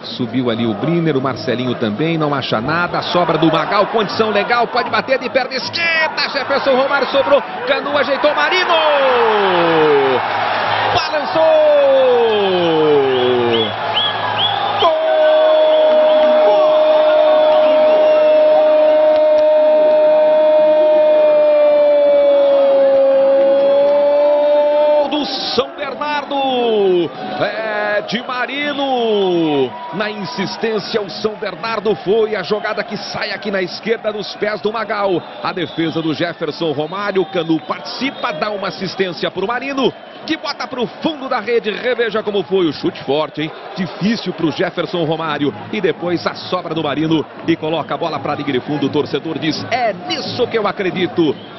Subiu ali o Brenner, o Marcelinho também, não acha nada. A sobra do Magal, condição legal, pode bater de perna esquerda. Jefferson Romário sobrou, Canu ajeitou, Marino! Balançou! São Bernardo, de Marino, na insistência o São Bernardo foi a jogada que sai aqui na esquerda dos pés do Magal, a defesa do Jefferson Romário, Canu participa, dá uma assistência para o Marino, que bota para o fundo da rede, reveja como foi o chute forte, hein? Difícil para o Jefferson Romário, e depois a sobra do Marino, e coloca a bola para a linha de fundo, o torcedor diz, é nisso que eu acredito.